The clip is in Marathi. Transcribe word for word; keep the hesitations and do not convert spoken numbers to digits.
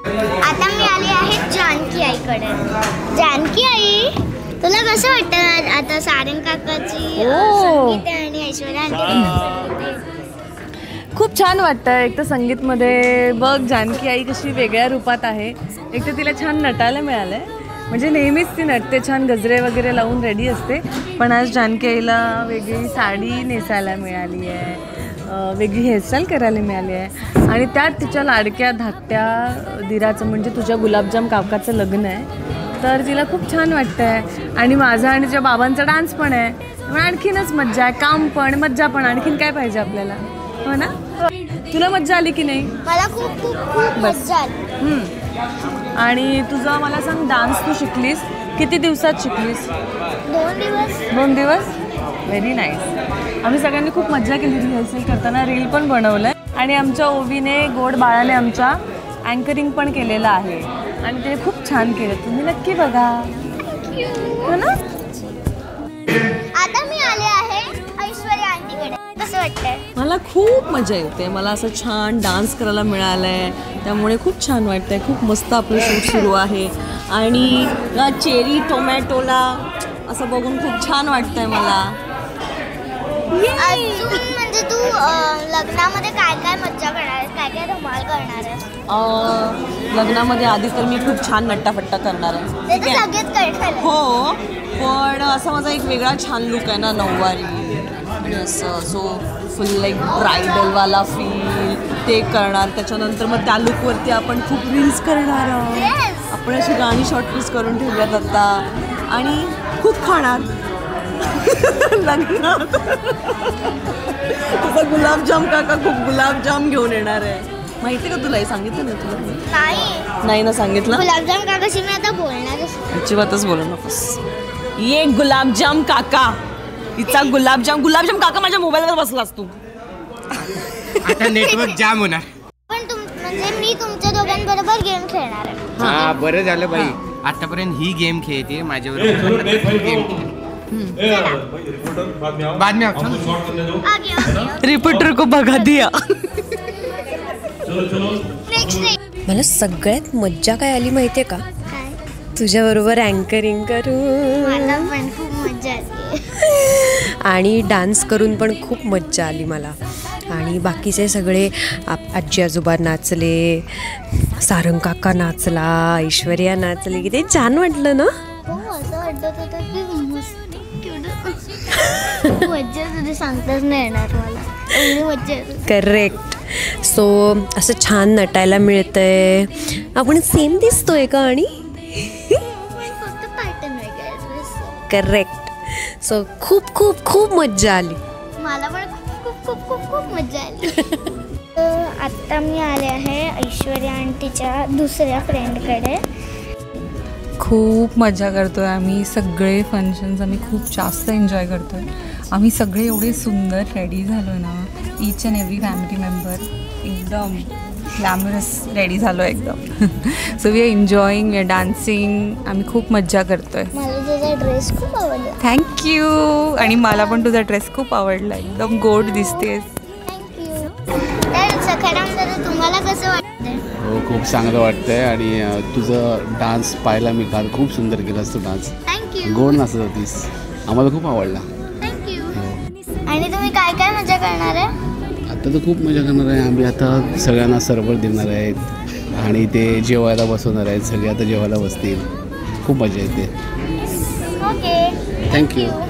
आता मी आली आहे जानकी आईकडे. जानकी आई, तुला कसं वाटतं आता सारंग काकाची संगीत आणि ऐश्वर्या आंटी? खूप छान वाटतं. एक तर संगीतमध्ये बघ जानकी आई कशी वेगळ्या रूपात आहे. एक तर तिला छान नटायला मिळालंय. म्हणजे नेहमीच ती नटते, छान गजरे वगैरे लावून रेडी असते. पण आज जानकी आईला वेगळी साडी नेसायला मिळाली आहे, वेगळी हेअरस्टाईल करायला मिळाली आहे. आणि त्यात तिच्या लाडक्या धाकट्या दिराचं म्हणजे तुझ्या गुलाबजाम काकाचं लग्न आहे. तर तिला खूप छान वाटतं आहे. आणि माझा आणि तिच्या बाबांचा डान्स पण आहे. मग आणखीनच मज्जा आहे. काम पण मज्जा पण. आणखीन काय पाहिजे आपल्याला, हो ना? तुला मज्जा आली की नाही? मला खूप खूप खूप मज्जा आली. आणि तुझा मला सांग, डान्स तू शिकलीस किती दिवसात शिकलीस? दोन दिवस. दोन दिवस व्हेरी नाईस. आम्ही सगळ्यांनी खूप मज्जा केली रिहर्सल करताना. रील पण बनवलं आहे. आणि आमच्या ओवीने गोड बाळाने आमच्या अँकरिंग पण केलेलं आहे. आणि ते खूप छान केलं. तुम्ही नक्की बघा, हो ना? आता मी आले आहे ऐश्वर्या आंटीकडे. कसं वाटतंय? मला खूप मजा येते. मला असं छान डान्स करायला मिळालं आहे, त्यामुळे खूप छान वाटतंय. खूप मस्त आपलं शूट सुरू आहे. आणि चेरी टोमॅटोला असं बघून खूप छान वाटतंय मला. अजून म्हणजे तू लग्नामध्ये काय काय मज्जा करणार आहेस, काय काय धमाल करणार आहेस? लग्नामध्ये आधी तर मी खूप छान नट्टाफट्टा करणार आहे. ते तर सगळेच करणार. हो, पण असा माझा एक वेगळा छान लुक आहे ना, नऊवारी आणि असं जो फुल लाईक ब्रायडलवाला फील ते करणार. त्याच्यानंतर मग त्या लुकवरती आपण खूप रील्स करणार आहोत. आपण अशी गाणी शॉर्टलिस्ट करून ठेवल्यात आता. आणि खूप खाणार लग्नात. तुझा गुलाबजाम काका खूप गुलाबजाम घेऊन येणार आहे. माहिती का तुला? हे सांगितलं ना तुला? नाही नाही ना सांगितलं. गुलाबजाम काकाशी मी आता बोलणारच. अजिबातच बोलू नकोस. ये गुलाबजाम काका, तिचा गुलाबजाम गुलाबजाम काका माझ्या मोबाईलवर बसलास तू. आता नेटवर्क जाम होणार. पण तुम म्हणजे मी तुमच्या दोघांबरोबर गेम खेळणार आहे. हा बरं झालं बाई, आतापर्यंत ही गेम खेळते माझ्याबरोबर. बाद में रिपीटर को बघा दिया. मला सगळ्यात मज्जा काय आली माहितीये का? तुझ्याबरोबर अँकरिंग करून. मला पण खूप मज्जा आली. आणि डान्स करून पण खूप मज्जा आली मला. आणि बाकीचे सगळे आजी आजोबा नाचले, सारंग काका नाचला, ऐश्वर्या नाचली. किती छान वाटलं ना? हो, असं वाटत होतं की मस्त मज्जा तुझी सांगताच नाही येणार मला. एवढी मज्जा येते. करेक्ट. सो असं छान नटायला मिळतंय. आपण सेम दिसतोय का? आणि फक्त पॅटर्न वेगळा. करेक्ट. सो खूप खूप खूप मज्जा आली. मला पण खूप खूप खूप खूप मज्जा आली. आत्ता मी आले आहे ऐश्वर्या आंटीच्या दुसऱ्या फ्रेंडकडे. खूप मजा करतो आहे आम्ही. सगळे फंक्शन्स आम्ही खूप जास्त एन्जॉय करतो आहे. आम्ही सगळे एवढे सुंदर रेडी झालो आहे ना. Each and every family member एकदम ग्लॅमरस रेडी झालो आहे एकदम. So we are enjoying, we are dancing. आम्ही खूप मज्जा करतो आहे. मला तुझा ड्रेस खूप आवडला. थँक्यू. आणि मला पण तुझा ड्रेस खूप आवडला. एकदम गोड दिसतेस. थँक्यू. तर सखाराम दादा, तुम्हाला कसं वाटतंय? हो, खूप चांगलं वाटतंय. आणि तुझं डान्स पाहायला मी काल खूप सुंदर केलास तू डान्स. थँक्यू. गोड नाचत होतीस, आम्हाला खूप आवडला. थँक्यू. आणि तुम्ही काय काय मजा करणार आहे? आता तर खूप मजा करणार आहे आम्ही. आता सगळ्यांना सरबळ देणार आहेत आणि ते जेवायला बसवणार आहेत. सगळे आता जेवायला बसतील. खूप मजा येते. Okay, thank you.